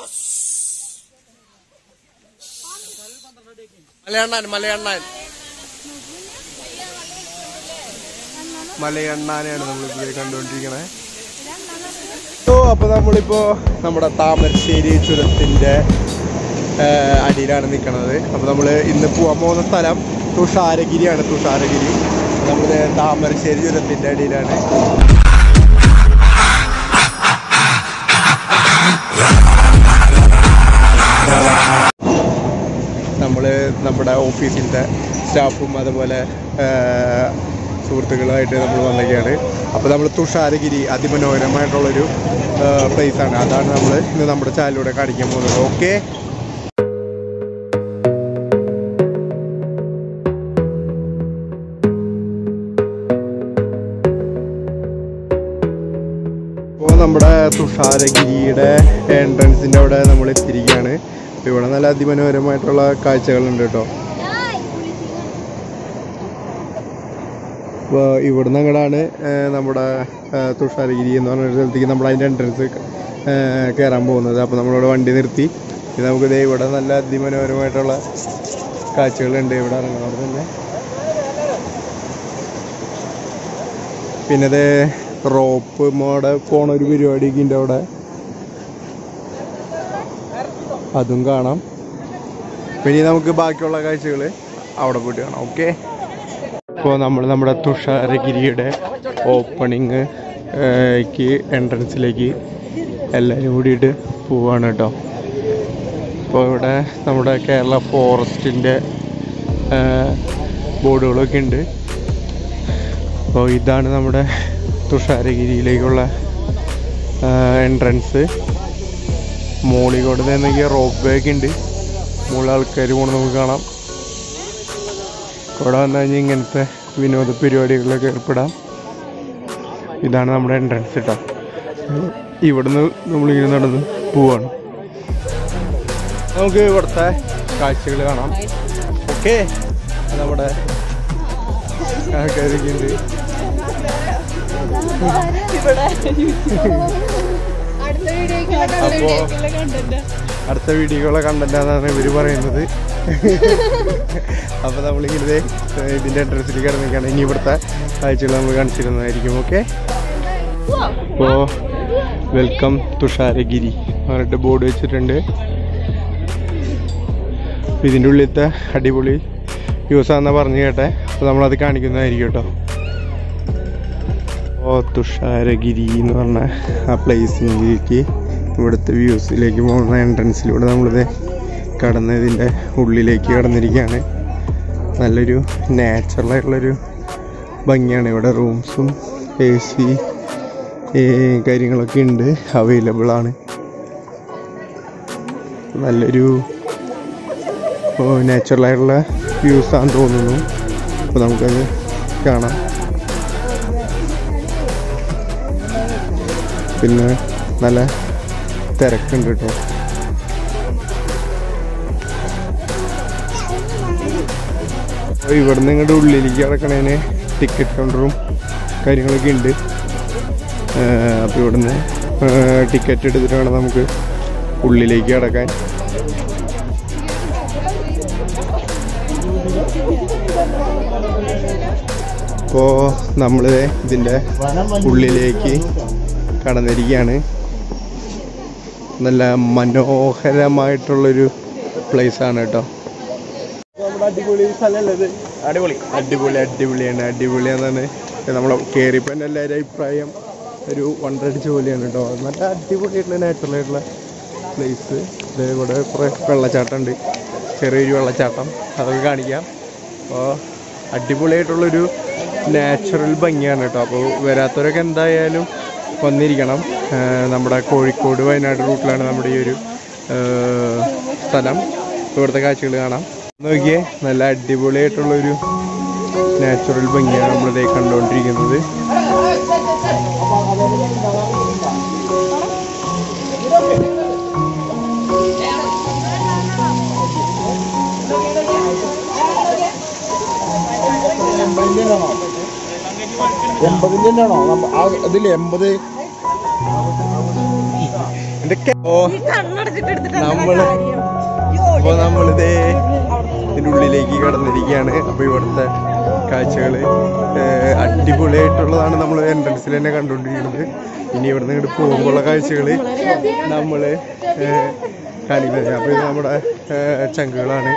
മലയണ്ണാനെയാണ് നമ്മളിപ്പോൾ കണ്ടുകൊണ്ടിരിക്കണേ. അപ്പോൾ നമ്മളിപ്പോൾ നമ്മുടെ താമരശ്ശേരി ചുരത്തിൻ്റെ അടിയിലാണ് നിൽക്കുന്നത്. അപ്പോൾ നമ്മൾ ഇന്ന് പോകാൻ പോകുന്ന സ്ഥലം തുഷാരഗിരിയാണ്. തുഷാരഗിരി നമ്മൾ താമരശ്ശേരി ചുരത്തിൻ്റെ അടിയിലാണ്. നമ്മൾ നമ്മുടെ ഓഫീസിൻ്റെ സ്റ്റാഫും അതുപോലെ സുഹൃത്തുക്കളുമായിട്ട് നമ്മൾ വന്നൊക്കെയാണ്. അപ്പോൾ നമ്മൾ തുഷാരഗിരി അതിമനോഹരമായിട്ടുള്ളൊരു പ്ലേസാണ്. അതാണ് നമ്മൾ ഇന്ന് നമ്മുടെ ചാനലിലൂടെ കാണിക്കാൻ പോകുന്നത്. ഓക്കെ, അപ്പോൾ നമ്മുടെ തുഷാരഗിരിയുടെ എൻട്രൻസിൻ്റെ അവിടെ നമ്മൾ എത്തിയിരിക്കുകയാണ്. ഇവിടെ നല്ല അതിമനോഹരമായിട്ടുള്ള കാഴ്ചകളുണ്ട് കേട്ടോ. അപ്പോൾ ഇവിടുന്ന് അങ്ങോട്ടാണ് നമ്മുടെ തുഷാരഗിരി എന്ന് പറഞ്ഞ സ്ഥലത്തേക്ക് നമ്മൾ അതിൻ്റെ എൻട്രൻസ് കയറാൻ പോകുന്നത്. അപ്പോൾ നമ്മളിവിടെ വണ്ടി നിർത്തി നമുക്കിത് ഇവിടെ നല്ല അതിമനോഹരമായിട്ടുള്ള കാഴ്ചകളുണ്ട്. ഇവിടെ ഇറങ്ങുന്നത് തന്നെ പിന്നെ ഇത് റോപ്പ് മോടെ പോണ ഒരു പരിപാടിയൊക്കെ ഉണ്ട് അവിടെ, അതും കാണാം. പിന്നെ നമുക്ക് ബാക്കിയുള്ള കാഴ്ചകൾ അവിടെ പോയിട്ട് കാണാം. ഓക്കെ, ഇപ്പോൾ നമ്മൾ നമ്മുടെ തുഷാരഗിരിയുടെ ഓപ്പണിങ് എൻട്രൻസിലേക്ക് എല്ലാവരും കൂടിയിട്ട് പോവാണ് കേട്ടോ. അപ്പോൾ ഇവിടെ നമ്മുടെ കേരള ഫോറസ്റ്റിൻ്റെ ബോർഡുകളൊക്കെ ഉണ്ട്. അപ്പോൾ ഇതാണ് നമ്മുടെ തുഷാരഗിരിയിലേക്കുള്ള എൻട്രൻസ്. മോളിക്കോട് നിന്നെങ്കിൽ റോപ്പ് വേ ഒക്കെ ഉണ്ട്. മുകളിൽ ആൾക്കാർ പോകണം നമുക്ക് കാണാം. ഇവിടെ വന്നു കഴിഞ്ഞാൽ ഇങ്ങനത്തെ വിനോദ പരിപാടികളിലൊക്കെ ഏർപ്പെടാം. ഇതാണ് നമ്മുടെ എൻട്രൻസ് കേട്ടോ. ഇവിടുന്ന് നമ്മളിങ്ങനെ നടന്ന് പോവാണ്. നമുക്ക് ഇവിടുത്തെ കാഴ്ചകൾ കാണാം. ഓക്കെ, നമ്മുടെ ആൾക്കാരൊക്കെ ഉണ്ട്. അപ്പോൾ അടുത്ത വീഡിയോകളെ കണ്ടന്റാന്നാണ് ഇവർ പറയുന്നത്. അപ്പോൾ നമ്മളിങ്ങനെ ഇതിൻ്റെ എൻട്രൻസിൽ കിടന്നിരിക്കുകയാണ്. ഇനി ഇവിടുത്തെ കാഴ്ചകൾ നമ്മൾ കാണിച്ചിരുന്നതായിരിക്കും. ഓക്കെ, അപ്പോൾ വെൽക്കം തുഷാരഗിരി പറഞ്ഞിട്ട് ബോർഡ് വെച്ചിട്ടുണ്ട്. ഇതിൻ്റെ ഉള്ളിലത്തെ അടിപൊളി വ്യൂസാണെന്നാ പറഞ്ഞു കേട്ടെ. അപ്പോൾ നമ്മളത് കാണിക്കുന്നതായിരിക്കും കേട്ടോ. അപ്പോൾ തുഷാരഗിരി എന്ന് പറഞ്ഞ ആ പ്ലേസിലേക്ക് ഇവിടുത്തെ വ്യൂസിലേക്ക് പോകുന്ന എൻട്രൻസിലൂടെ നമ്മളിത് കടന്ന് ഇതിൻ്റെ ഉള്ളിലേക്ക് കടന്നിരിക്കുകയാണ്. നല്ലൊരു നാച്ചുറലായിട്ടുള്ളൊരു ഭംഗിയാണ്. ഇവിടെ റൂംസും AC കാര്യങ്ങളൊക്കെ ഉണ്ട്, അവൈലബിളാണ്. നല്ലൊരു നാച്ചുറലായിട്ടുള്ള വ്യൂസാണെന്ന് തോന്നുന്നു. അപ്പോൾ നമുക്കത് കാണാം. പിന്നെ നല്ല തിരക്കുണ്ട് കേട്ടോ. ഇവിടെ നിന്ന് ഇങ്ങോട്ട് ഉള്ളിലേക്ക് കിടക്കണേന് ടിക്കറ്റ് കൗണ്ടറും കാര്യങ്ങളൊക്കെ ഉണ്ട്. അപ്പോൾ ഇവിടുന്ന് ടിക്കറ്റ് എടുത്തിട്ട് വേണം നമുക്ക് ഉള്ളിലേക്ക് കിടക്കാൻ. അപ്പോൾ നമ്മൾ ഇതിൻ്റെ ഉള്ളിലേക്ക് കടന്നിരിക്കുകയാണ്. നല്ല മനോഹരമായിട്ടുള്ളൊരു പ്ലേസാണ് കേട്ടോ. അടിപൊളി സ്ഥലമല്ലത്, അടിപൊളിയാണെന്നാണ് നമ്മൾ കയറിയപ്പോൾ എൻ്റെ എല്ലാവരും അഭിപ്രായം. ഒരു വണ്ടടിച്ച പോലെയാണ് കേട്ടോ. നല്ല അടിപൊളിയായിട്ടുള്ള നാച്ചുറലായിട്ടുള്ള പ്ലേസ്. ഇവിടെ കുറേ വെള്ളച്ചാട്ടം ഉണ്ട്, ചെറിയൊരു വെള്ളച്ചാട്ടം, അതൊക്കെ കാണിക്കാം. അപ്പോൾ അടിപൊളിയായിട്ടുള്ളൊരു നാച്ചുറൽ ഭംഗിയാണ് കേട്ടോ. അപ്പോൾ വരാത്തവരൊക്കെ എന്തായാലും വന്നിരിക്കണം. നമ്മുടെ കോഴിക്കോട് വയനാട് റൂട്ടിലാണ് നമ്മുടെ ഈ ഒരു സ്ഥലം. ഇവിടുത്തെ കാഴ്ചകൾ കാണാം. നോക്കിയേ, നല്ല അടിപൊളിയായിട്ടുള്ളൊരു നാച്ചുറൽ ഭംഗിയാണ് നമ്മളിതേ കണ്ടുകൊണ്ടിരിക്കുന്നത്. ഇതിൽ 80 നമ്മളിതേ ഇതിൻ്റെ ഉള്ളിലേക്ക് കടന്നിരിക്കുകയാണ്. അപ്പൊ ഇവിടുത്തെ കാഴ്ചകള് അടിപൊളിയായിട്ടുള്ളതാണ്. നമ്മൾ എൻട്രൻസിൽ തന്നെ കണ്ടുകൊണ്ടിരിക്കുന്നത്. ഇനി ഇവിടുന്ന് ഇങ്ങോട്ട് പോകുമ്പോഴുള്ള കാഴ്ചകള് നമ്മള് കാണിക്കുന്നത്. അപ്പൊ ഇത് നമ്മുടെ ചങ്കുകളാണ്.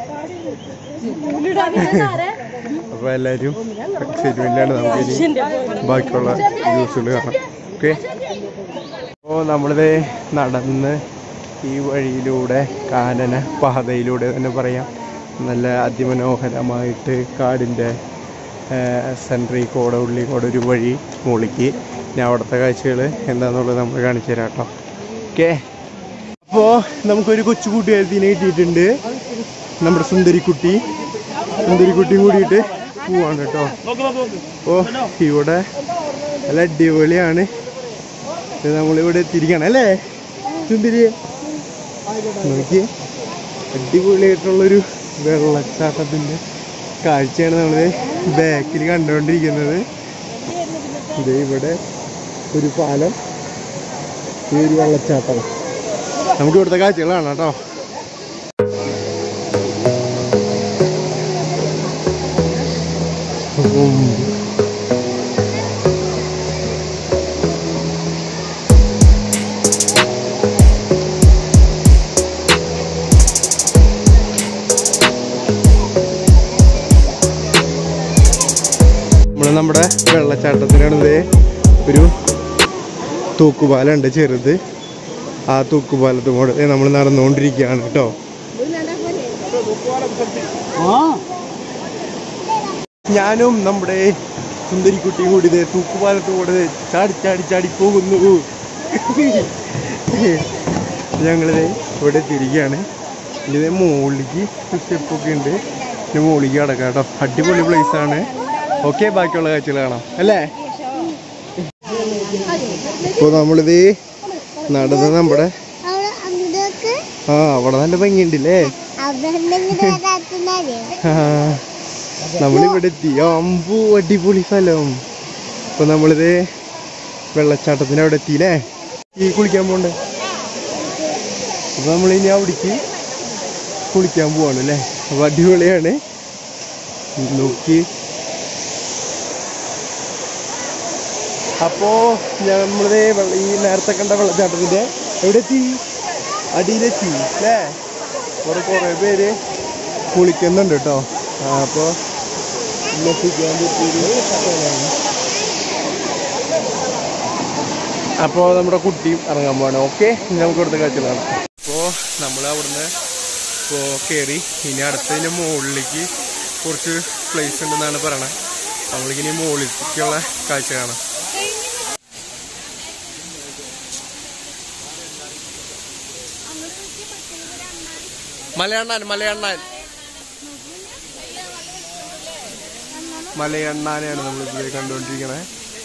അപ്പൊ എല്ലാരും എക്സൈറ്റ്മെന്റിലാണ്. നമുക്കിനി ബാക്കിയുള്ള ജ്യൂസുകൾ കാണാം. ഓക്കെ. അപ്പോൾ നമ്മളിത് നടന്ന് ഈ വഴിയിലൂടെ കാനന പാതയിലൂടെ തന്നെ പറയാം, നല്ല അതിമനോഹരമായിട്ട് കാടിൻ്റെ സെൻട്രിൽ കൂടെ ഉള്ളിൽ കൂടെ ഒരു വഴി മുകളിലേക്ക്. ഇനി അവിടുത്തെ കാഴ്ചകൾ എന്താണെന്നുള്ളത് നമ്മൾ കാണിച്ചു തരാം കേട്ടോ. ഓക്കെ. അപ്പോൾ നമുക്കൊരു കൊച്ചു കൂട്ടുകാരത്തിനെ കിട്ടിയിട്ടുണ്ട്. നമ്മുടെ സുന്ദരിക്കുട്ടിയും കൂടിയിട്ട് പോവാണ് കേട്ടോ. അപ്പോൾ ഇവിടെ നല്ല അടിപൊളിയാണ്. നമ്മളിവിടെ എത്തിയിരിക്കണം അല്ലേ സുന്ദരി? നോക്കി അടിപൊളിയായിട്ടുള്ളൊരു വെള്ളച്ചാട്ടത്തിൻ്റെ കാഴ്ചയാണ് നമ്മൾ ബാക്കിൽ കണ്ടുകൊണ്ടിരിക്കുന്നത്. ഇത് ഇവിടെ ഒരു പാലം, ഈ ഒരു വെള്ളച്ചാട്ടം. നമുക്ക് ഇവിടുത്തെ കാഴ്ചകളാണ് കേട്ടോ. നമ്മുടെ വെള്ളച്ചാട്ടത്തിനാണിത് ഒരു തൂക്കുപാലുണ്ട് ചെറുത്. ആ തൂക്കുപാലത്തും കൂടെ നമ്മൾ നടന്നുകൊണ്ടിരിക്കുകയാണ് കേട്ടോ. ഞാനും നമ്മുടെ സുന്ദരിക്കുട്ടിയും കൂടി ഇത് തൂക്കുപാലത്തും കൂടെ ചാടി പോകുന്നു. ഞങ്ങളിത് ഇവിടെ തിരികെയാണ്. ഇത് മുകളിലേക്ക് സ്റ്റെപ്പൊക്കെ ഉണ്ട്. പിന്നെ മുകളിലേക്ക് കിടക്കാം കേട്ടോ. അടിപൊളി പ്ലേസാണ്. ഓക്കെ, ബാക്കിയുള്ള കാഴ്ചകൾ കാണാം അല്ലേ? ഇപ്പോൾ നമ്മളിത് നടന്ന് നമ്മുടെ അവിടെ നല്ല ഭംഗിയുണ്ടല്ലേ. നമ്മളിവിടെ എത്തി. അമ്പു അടിപൊളി സ്ഥലം. ഇപ്പൊ നമ്മളിത് വെള്ളച്ചാട്ടത്തിന് അവിടെ എത്തിയില്ലേ. ഈ കുളിക്കാൻ പോണ്ടേ. അപ്പൊ നമ്മളിനി അവിടേക്ക് കുളിക്കാൻ പോവാണ് അല്ലേ. അപ്പൊ അടിപൊളിയാണ്. നോക്കി. അപ്പോൾ നമ്മളിത് ഈ നേരത്തെ കണ്ട വെള്ളച്ചാട്ടത്തിൻ്റെ എവിടെ എത്തി? അടിയിലെത്തി അല്ലേ. കുറേ പേര് കുളിക്കുന്നുണ്ട് കേട്ടോ. അപ്പോൾ എത്തിക്കാൻ പറ്റിയൊരു സ്ഥലമാണ്. അപ്പോൾ നമ്മുടെ കുട്ടിയും ഇറങ്ങാൻ പോവാണ്. ഓക്കെ, നമുക്ക് ഇവിടുത്തെ കാഴ്ചകളാണ്. അപ്പോൾ നമ്മൾ അവിടുന്ന് ഇപ്പോൾ കയറി. ഇനി അടുത്തതിൻ്റെ മുകളിലേക്ക് കുറച്ച് പ്ലേസ് ഉണ്ടെന്നാണ് പറയണത്. നമ്മളിങ്ങനെ മുകളിലേക്കുള്ള കാഴ്ച കാണാം. മലയണ്ണാനെയാണ് നമ്മളിത് കണ്ടുകൊണ്ടിരിക്കണേ.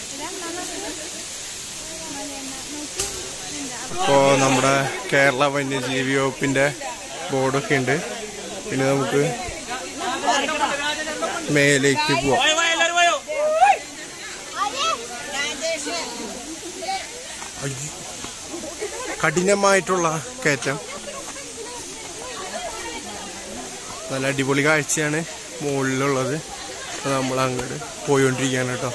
അപ്പോൾ നമ്മുടെ കേരള വന്യജീവി വകുപ്പിൻ്റെ ബോർഡൊക്കെ ഉണ്ട്. പിന്നെ നമുക്ക് മേലേക്ക് പോവാം. കഠിനമായിട്ടുള്ള കയറ്റം. നല്ല അടിപൊളി കാഴ്ചയാണ് മുകളിലുള്ളത്. നമ്മൾ അങ്ങോട്ട് പോയിക്കൊണ്ടിരിക്കുകയാണ് കേട്ടോ.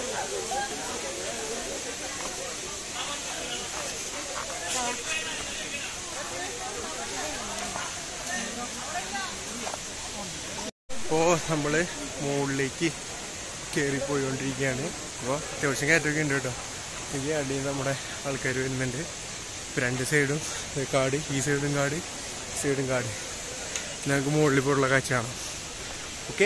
അപ്പോൾ നമ്മൾ മുകളിലേക്ക് കയറിപ്പോയിക്കൊണ്ടിരിക്കുകയാണ്. അപ്പോൾ അത്യാവശ്യം കയറ്റമൊക്കെ ഉണ്ട് കേട്ടോ. ഈ അടിയിൽ നമ്മുടെ ആൾക്കാർ വരുന്നുണ്ട്. രണ്ട് സൈഡും കാട്, ഈ സൈഡും കാട്, ഈ സൈഡും കാട്. ഞങ്ങൾക്ക് മുകളിൽ പോലുള്ള കാഴ്ച കാണാം. ഓക്കെ.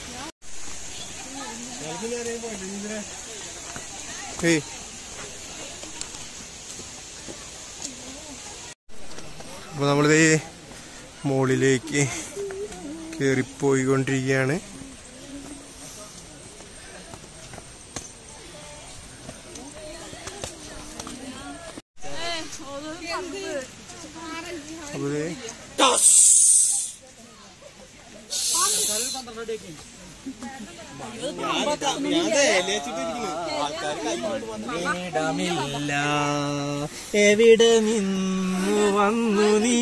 അപ്പോൾ നമ്മളിത് മുകളിലേക്ക് കയറിപ്പോയിക്കൊണ്ടിരിക്കുകയാണ്. അപ്പോൾ എവിടെ നിന്നു വന്നു നീ.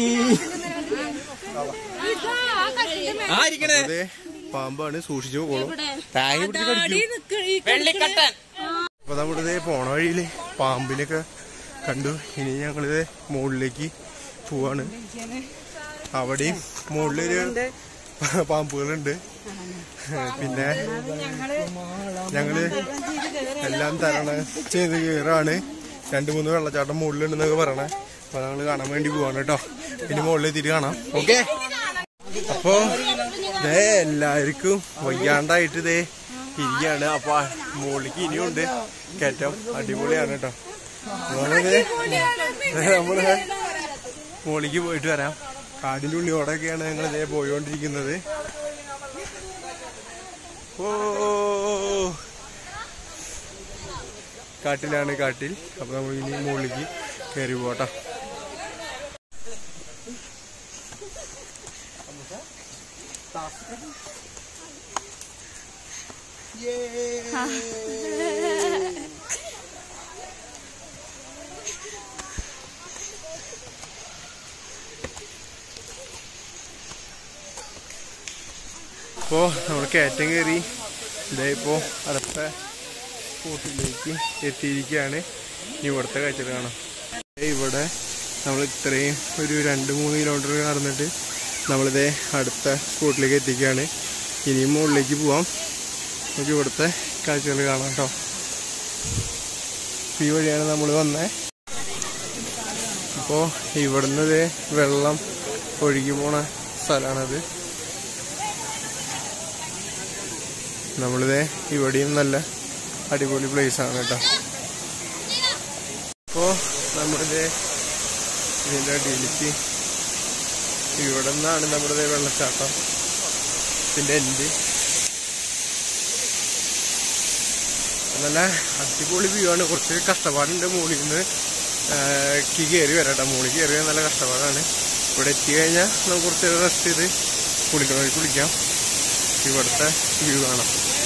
പാമ്പാണ്, സൂക്ഷിച്ചു പോകണം. താങ്ങി പിടിച്ച്. അപ്പൊ നമ്മളിത് പോണ വഴിയില് പാമ്പിനൊക്കെ കണ്ടു. ഇനി ഞങ്ങളിത് മുകളിലേക്ക് പോവാണ്. അവിടെയും മുകളിലൊരു പാമ്പുകളുണ്ട്. പിന്നെ ഞങ്ങള് എല്ലാം ചെയ്ത് കയറാണ്. 2-3 വെള്ളച്ചാട്ടം മുകളിലുണ്ടെന്നൊക്കെ പറയണേ. അപ്പൊ ഞങ്ങള് കാണാൻ വേണ്ടി പോവാണ് കേട്ടോ. ഇനി മുകളിലെത്തിയിട്ട് കാണാം. ഓക്കെ. അപ്പൊ എല്ലാവർക്കും വയ്യാണ്ടായിട്ട് ഇതേ ഇരിക്കുകയാണ്. അപ്പൊ മുകളിലേക്ക് ഇനിയുണ്ട് കയറ്റം. അടിപൊളിയാണ് കേട്ടോ. നമ്മള് മുകളിലേക്ക് പോയിട്ട് വരാം. കാടിന്റെ ഉള്ളിയോടെയൊക്കെയാണ് ഞങ്ങൾ ഇതേ പോയോണ്ടിരിക്കുന്നത്. ഓ കാട്ടിലാണ്, കാട്ടിൽ. അപ്പൊ നമ്മൾ ഇനി മുകളിലേക്ക് കയറി പോട്ടാ. അപ്പോൾ നമ്മൾ കയറ്റം കയറി ഇതായിപ്പോൾ അടുത്ത സ്പോട്ടിലേക്ക് എത്തിയിരിക്കുകയാണ്. ഇനി ഇവിടുത്തെ കാഴ്ച കാണാം. ഇവിടെ നമ്മൾ ഇത്രയും ഒരു 2-3 കിലോമീറ്റർ നടന്നിട്ട് നമ്മളിതേ അടുത്ത സ്പോട്ടിലേക്ക് എത്തിക്കുകയാണ്. ഇനിയും മുകളിലേക്ക് പോവാം. നമുക്ക് ഇവിടുത്തെ കാഴ്ചകൾ കാണാം കേട്ടോ. ഈ വഴിയാണ് നമ്മൾ വന്നത്. അപ്പോൾ ഇവിടുന്ന് വെള്ളം ഒഴുകി പോണ സ്ഥലമാണത്. നമ്മളിത് ഇവിടെയും നല്ല അടിപൊളി പ്ലേസ് ആണ് കേട്ടോ. അപ്പോൾ നമ്മളിത് ഇതിൻ്റെ അടിയിലേക്ക് ഇവിടെ നിന്നാണ് നമ്മുടെ വെള്ളച്ചാട്ടം ഇതിൻ്റെ എൻഡ്. നല്ല അടിപൊളി വ്യൂ ആണ്. കുറച്ച് കഷ്ടപ്പാടുണ്ട് മുകളിൽ നിന്ന് കയറി വരാട്ടോ. മുകളിൽ കയറി വരാൻ നല്ല കഷ്ടപ്പാടാണ്. ഇവിടെ എത്തി കഴിഞ്ഞാൽ നമുക്ക് കുറച്ച് റെസ്റ്റ് ചെയ്ത് കുളിക്കാം. ഇവിടുത്തെ വ്യൂ കാണാം.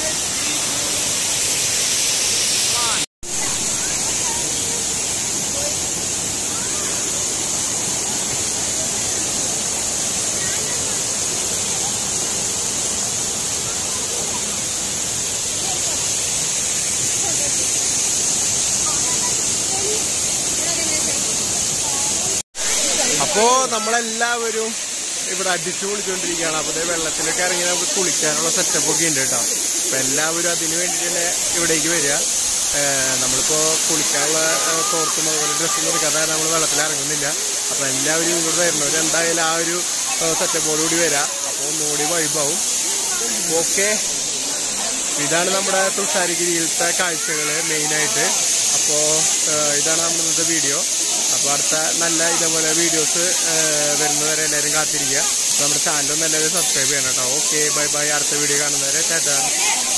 അപ്പോൾ നമ്മളെല്ലാവരും ഇവിടെ അടിച്ചു പൊളിച്ചുകൊണ്ടിരിക്കുകയാണ്. അപ്പോൾ വെള്ളത്തിലൊക്കെ ഇറങ്ങി നമുക്ക് കുളിക്കാനുള്ള സെറ്റപ്പ് ഒക്കെ ഉണ്ട് കേട്ടോ. അപ്പോൾ എല്ലാവരും അതിന് വേണ്ടിയിട്ട് തന്നെ ഇവിടേക്ക് വരിക. നമ്മളിപ്പോൾ കുളിക്കാനുള്ള തോർത്തും അതുപോലെ ഡ്രസ്സൊന്നും എടുക്കാതെ നമ്മൾ വെള്ളത്തിൽ ഇറങ്ങുന്നില്ല. അപ്പോൾ എല്ലാവരും ഇവിടെ വരുന്നവർ എന്തായാലും ആ ഒരു സെറ്റപ്പോടുകൂടി വരാം. അപ്പോൾ ഒന്നുകൂടി വൈബാവും. ഓക്കെ, ഇതാണ് നമ്മുടെ തുഷാരഗിരിയിലത്തെ കാഴ്ചകൾ മെയിനായിട്ട്. അപ്പോൾ ഇതാണ് നമ്മുടെ ഇന്നത്തെ വീഡിയോ. അപ്പോൾ അടുത്ത നല്ല ഇതേപോലെ വീഡിയോസ് വരുന്നവരെ എല്ലാവരും കാത്തിരിക്കുക. നമ്മുടെ ചാനലൊന്നും എല്ലാവരും സബ്സ്ക്രൈബ് ചെയ്യണം കേട്ടോ. Okay, bye bye. അടുത്ത വീഡിയോ കാണുന്നവരെ ടാറ്റാ.